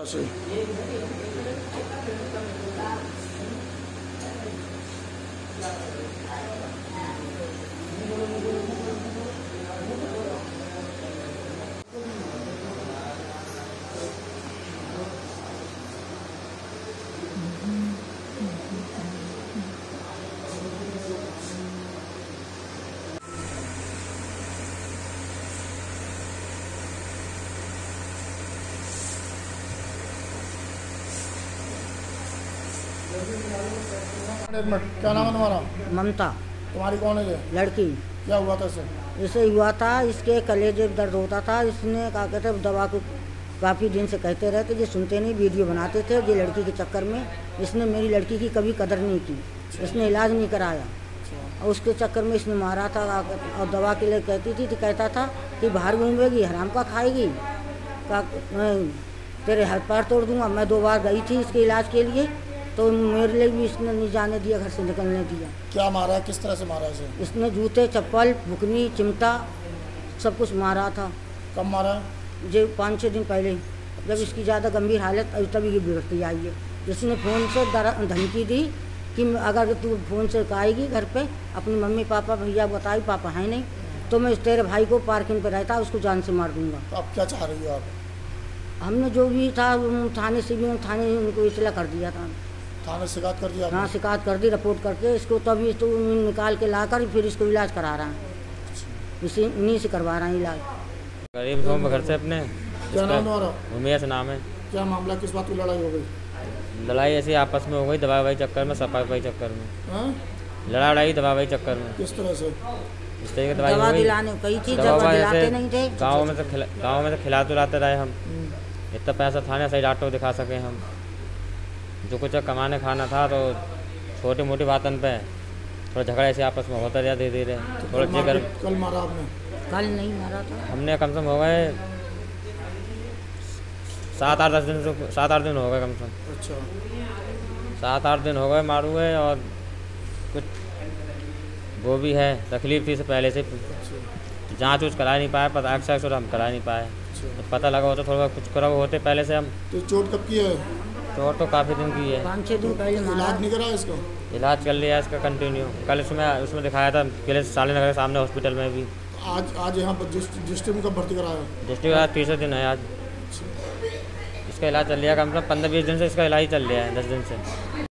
से एक मिनट, क्या नाम है तुम्हारा? ममता। तुम्हारी कौन है ये? लड़की। क्या हुआ था इसे? इसे हुआ था, इसके कलेजे में दर्द होता था। इसने क्या कहते दवा को काफ़ी दिन से कहते रहते, ये सुनते नहीं, वीडियो बनाते थे। ये लड़की के चक्कर में इसने मेरी लड़की की कभी कदर नहीं की, इसने इलाज नहीं कराया और उसके चक्कर में इसने मारा था। और दवा के लिए कहती थी तो कहता था कि बाहर घूमेगी, हराम का खाएगी, का तेरे हाथ पैर तोड़ दूंगा। मैं 2 बार गई थी इसके इलाज के लिए, तो मेरे लिए भी इसने नहीं जाने दिया, घर से निकलने दिया। क्या मारा है, किस तरह से मारा इसे? इसने जूते, चप्पल, बुकनी, चिमटा सब कुछ मारा था। कब मारा? जो 5-6 दिन पहले, जब इसकी ज़्यादा गंभीर हालत तभी बिगड़ती आई है। जिसने फ़ोन से धमकी दी कि अगर तू फ़ोन से आएगी घर पे, अपनी मम्मी पापा भैया बताई, पापा है नहीं, तो मैं तेरे भाई को पार्किंग पे रहता उसको जान से मार दूंगा। तो आप क्या चाह रही हो आप? हमने जो भी था थाने से भी थाने उनको इतला कर दिया था। थाने शिकायत कर दिया? हाँ, शिकायत कर दी, रिपोर्ट करके इसको तभी तो निकाल के लाकर फिर इसको इलाज करा रहा है, इसी इन्हीं से करवा रहा है इलाज। गरीब हूँ घर से अपने। क्या नाम तुम्हारा? उमेश नाम है। क्या मामला, किस बात की लड़ाई हो गई? लड़ाई ऐसी आपस में हो गई, दवा चक्कर में, सफाई चक्कर में। हाँ? लड़ाई दवा चक्कर में। किस तरह से? इस तरह की दवाई दवा हो गई। दिलाने कही थी, दवा दिलाते नहीं थे। गाँव में से खिलाते उलाते रहे हम। इतना पैसा था ना, सही डॉक्टर को दिखा सके हम। जो कुछ कमाने खाना था, तो छोटी मोटी बातन पे थोड़ा झगड़ा ऐसे आपस में होता रहा धीरे धीरे। थोड़ा जिगर। कल मारा आपने? कल नहीं मारा था, हमने कम से कम हो गए 7-8 दिन से, 7-8 दिन हो गए कम से कम। अच्छा। 7-8 दिन हो गए मारू हुए। और कुछ वो भी है, तकलीफ थी से पहले से। जांच उच करा नहीं पाए, पता एक्सरे हम करा नहीं पाए। तो पता लगा होता थोड़ा कुछ करा होते पहले से हम। तो चोट कब की है? चोट तो काफ़ी दिन की है। 5-6 दिन पहले मारा। इलाज नहीं करा इसका? इलाज कर लिया इसका कंटिन्यू। कल उसमें दिखाया था किले साले नगर के सामने हॉस्पिटल में भी। आज यहाँ पर डिस्ट्रिक्ट में कब भर्ती कराया? डिस्ट्रिक्ट आज 3रा दिन है आज। इसका इलाज चल रहा है कम से कम 15-20 दिन से, इसका इलाज चल रहा है 10 दिन से।